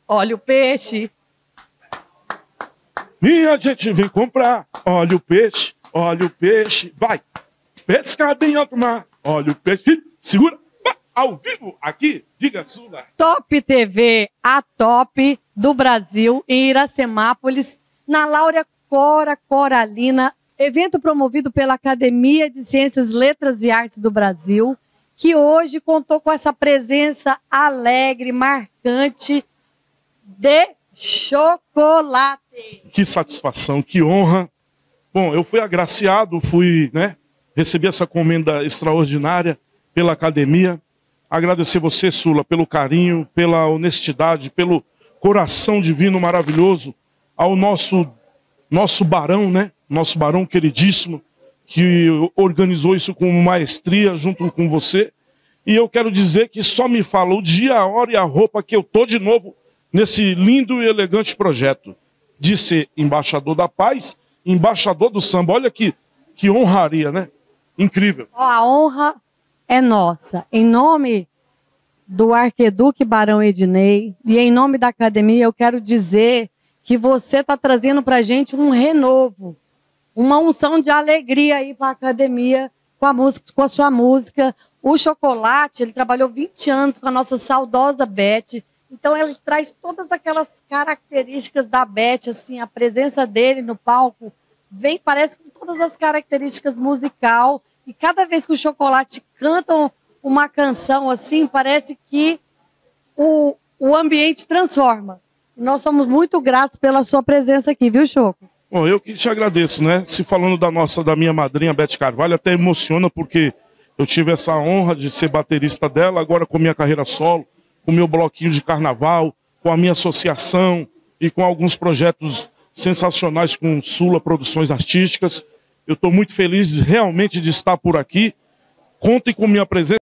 olha o peixe. Minha gente vem comprar, olha o peixe, vai. Pescada em alto mar, olha o peixe, segura, ao vivo, aqui, diga Sula. Top TV, a top do Brasil, em Iracemápolis, na Láurea Cora Coralina, evento promovido pela Academia de Ciências, Letras e Artes do Brasil, que hoje contou com essa presença alegre, marcante de chocolate. Que satisfação, que honra. Bom, eu fui agraciado, recebi essa comenda extraordinária pela academia. Agradecer você, Sula, pelo carinho, pela honestidade, pelo coração divino maravilhoso, ao nosso barão, né? Nosso barão queridíssimo, que organizou isso com maestria junto com você. E eu quero dizer que só me fala o dia, a hora e a roupa que eu tô de novo nesse lindo e elegante projeto de ser embaixador da paz, embaixador do samba. Olha que honraria, né? Incrível. A honra é nossa. Em nome do Arquiduque Barão Ednei e em nome da academia, eu quero dizer que você está trazendo para a gente um renovo, uma unção de alegria aí para a academia com a música, com a sua música. O Chocolate, ele trabalhou 20 anos com a nossa saudosa Beth. Então ele traz todas aquelas características da Beth, assim, a presença dele no palco vem, parece com todas as características musical. E cada vez que o Chocolate canta uma canção assim, parece que o ambiente transforma. Nós somos muito gratos pela sua presença aqui, viu, Choco? Bom, eu que te agradeço, né? Se falando da minha madrinha Beth Carvalho, até emociona porque eu tive essa honra de ser baterista dela, agora com minha carreira solo, com o meu bloquinho de carnaval, com a minha associação e com alguns projetos sensacionais com Sula Produções Artísticas. Eu estou muito feliz realmente de estar por aqui. Contem com minha presença.